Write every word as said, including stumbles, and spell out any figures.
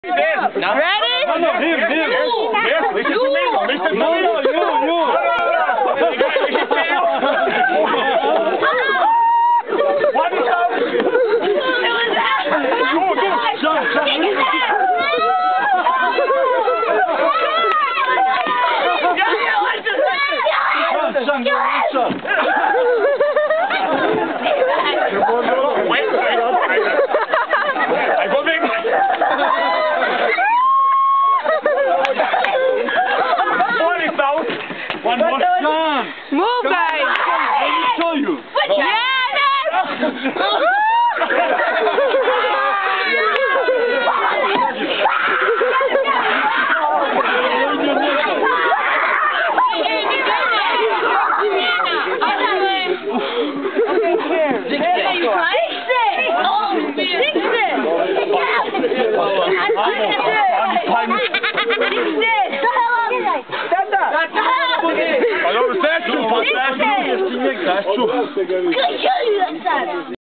Ready? No, no, him, him. Listen to me. Listen to me. No, no, you, you. What is up? Go, go. Jump, jump. Jump, jump, jump. One more time. Move, guys. Let me show you. Yes! Allora, sexo, fa sexo, sexo.